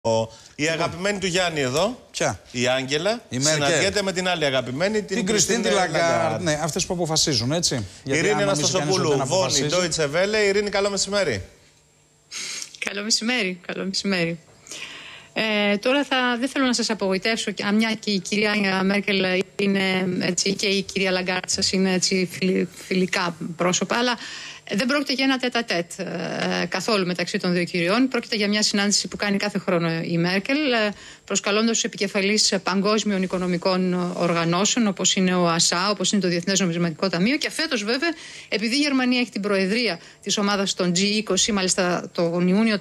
Η αγαπημένη του Γιάννη εδώ, ποια? Η Άγγελα, συναντιέται με την άλλη αγαπημένη, την Κριστίν Λαγκάρντ. Ναι, αυτές που αποφασίζουν, έτσι. Ειρήνη Αναστασοπούλου, Βόνη, Ντόιτσε Βέλε. Ειρήνη, καλό μεσημέρι. Καλό μεσημέρι, καλό μεσημέρι. Τώρα δεν θέλω να σας απογοητεύσω, μια και η κυρία Μέρκελ είναι έτσι, και η κυρία Λαγκάρντ σας είναι έτσι, φιλικά πρόσωπα, αλλά δεν πρόκειται για ένα τέτα-τέτ καθόλου μεταξύ των δύο κυριών. Πρόκειται για μια συνάντηση που κάνει κάθε χρόνο η Μέρκελ, προσκαλώντας τους επικεφαλείς παγκόσμιων οικονομικών οργανώσεων, όπως είναι ο ΑΣΑ, όπως είναι το Διεθνές Νομισματικό Ταμείο. Και φέτος, βέβαια, επειδή η Γερμανία έχει την προεδρία της ομάδας των G20, μάλιστα τον Ιούνιο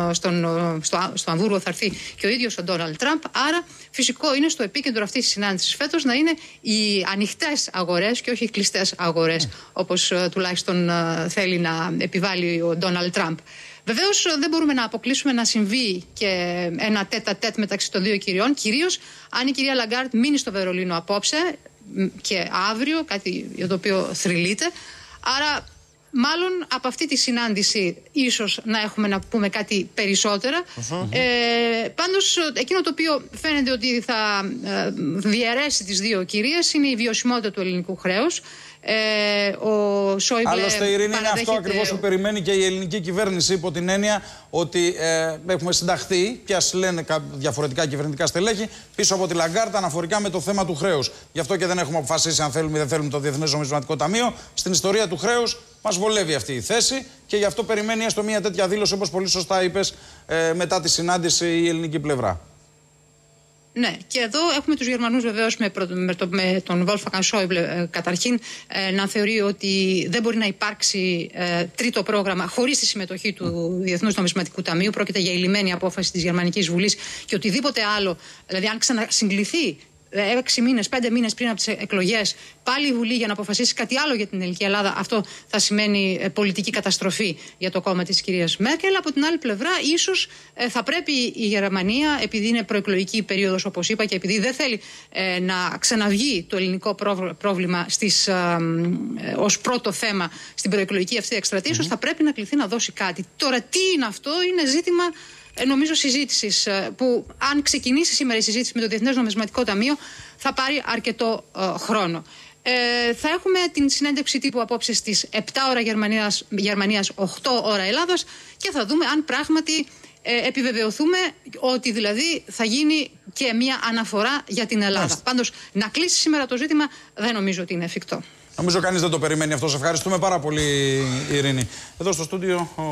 στο Αμβούργο θα έρθει και ο ίδιος ο Ντόναλντ Τραμπ. Άρα, φυσικό είναι στο επίκεντρο αυτής της συνάντησης φέτος να είναι οι ανοιχτές αγορές και όχι οι κλειστές αγορές, όπως τουλάχιστον θέλει να επιβάλλει ο Ντόναλντ Τραμπ. Βεβαίως δεν μπορούμε να αποκλείσουμε να συμβεί και ένα τέτα-τέτ μεταξύ των δύο κυριών, κυρίως αν η κυρία Λαγκάρντ μείνει στο Βερολίνο απόψε και αύριο, κάτι για το οποίο θρυλείται. Άρα μάλλον από αυτή τη συνάντηση ίσως να έχουμε να πούμε κάτι περισσότερα. Πάντως εκείνο το οποίο φαίνεται ότι θα διαιρέσει τις δύο κυρίες είναι η βιωσιμότητα του ελληνικού χρέους. Ο Σόιμπλε. Άλλωστε, Ειρήνη, είναι αυτό ακριβώς που περιμένει και η ελληνική κυβέρνηση, υπό την έννοια ότι έχουμε συνταχθεί, και ας λένε διαφορετικά κυβερνητικά στελέχη, πίσω από τη Λαγκάρντ αναφορικά με το θέμα του χρέους. Γι' αυτό και δεν έχουμε αποφασίσει αν θέλουμε ή δεν θέλουμε το Διεθνές Νομισματικό Ταμείο. Στην ιστορία του χρέους μας βολεύει αυτή η θέση και γι' αυτό περιμένει έστω μια τέτοια δήλωση, όπως πολύ σωστά είπες, μετά τη συνάντηση η ελληνική πλευρά. Ναι, και εδώ έχουμε τους Γερμανούς βεβαίως με τον Wolfgang Schäuble καταρχήν να θεωρεί ότι δεν μπορεί να υπάρξει τρίτο πρόγραμμα χωρίς τη συμμετοχή του Διεθνούς Νομισματικού Ταμείου. Πρόκειται για ηλυμένη απόφαση της Γερμανικής Βουλής και οτιδήποτε άλλο, δηλαδή αν ξανασυγκληθεί 6 μήνες, 5 μήνες πριν από τις εκλογές, πάλι η Βουλή για να αποφασίσει κάτι άλλο για την ελληνική Ελλάδα, αυτό θα σημαίνει πολιτική καταστροφή για το κόμμα της κυρίας Μέρκελ. Από την άλλη πλευρά, ίσως θα πρέπει η Γερμανία, επειδή είναι προεκλογική περίοδος, όπως είπα, και επειδή δεν θέλει να ξαναβγεί το ελληνικό πρόβλημα ως πρώτο θέμα στην προεκλογική αυτή εκστρατεία, ίσως θα πρέπει να κληθεί να δώσει κάτι. Τώρα, τι είναι αυτό, είναι ζήτημα. Νομίζω συζήτησης που αν ξεκινήσει σήμερα η συζήτηση με το Διεθνές Νομισματικό Ταμείο θα πάρει αρκετό χρόνο. Θα έχουμε την συνέντευξη τύπου απόψε στις 7 ώρα Γερμανίας, 8 ώρα Ελλάδος και θα δούμε αν πράγματι επιβεβαιωθούμε ότι δηλαδή θα γίνει και μια αναφορά για την Ελλάδα. Πάντως να κλείσει σήμερα το ζήτημα δεν νομίζω ότι είναι εφικτό. Νομίζω κανείς δεν το περιμένει αυτό. Σε ευχαριστούμε πάρα πολύ, Ειρήνη. Εδώ στο στούντιο